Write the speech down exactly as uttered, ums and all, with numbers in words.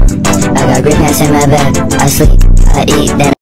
I got green pants in my bag. I sleep, I eat, then